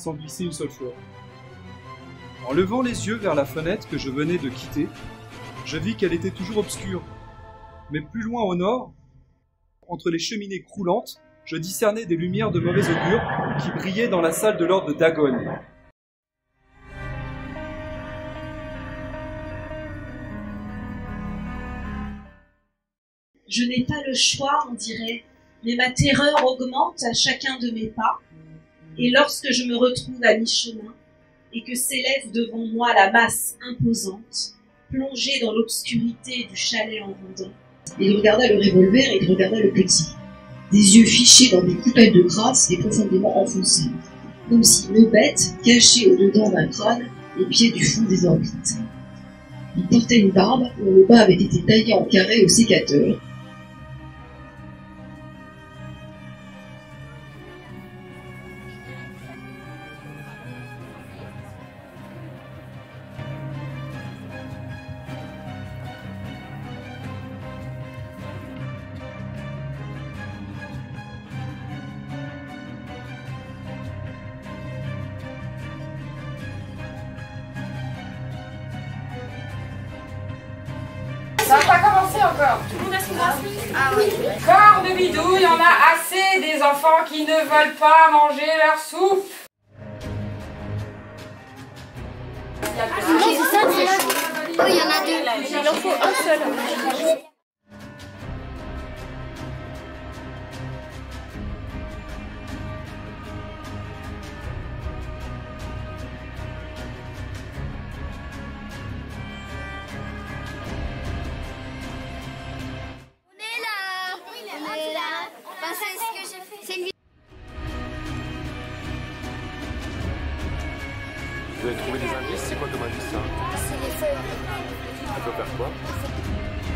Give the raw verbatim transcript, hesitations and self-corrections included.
sans glisser une seule fois. En levant les yeux vers la fenêtre que je venais de quitter, je vis qu'elle était toujours obscure. Mais plus loin au nord, entre les cheminées croulantes, je discernais des lumières de mauvais augure qui brillaient dans la salle de l'ordre de Dagon. Je n'ai pas le choix, on dirait, mais ma terreur augmente à chacun de mes pas. Et lorsque je me retrouve à mi-chemin et que s'élève devant moi la masse imposante, plongée dans l'obscurité du chalet en rondin, il regarda le revolver et il regarda le petit. Des yeux fichés dans des coupelles de crasse et profondément enfoncés, comme si une bête, cachée au-dedans d'un crâne, épiait du fond des orbites. Il portait une barbe dont le bas avait été taillé en carré au sécateur. Ça n'a pas commencé encore. Tout le monde a son bras. Ah oui. Corps de bidouille, il y en a assez des enfants qui ne veulent pas manger leur soupe. Ah, c'est ça, c'est là. Oui, il y en a deux. Il en faut un seul. Vous avez trouvé des indices? C'est quoi comme indice ça? C'est les feuilles. Ça peut faire quoi?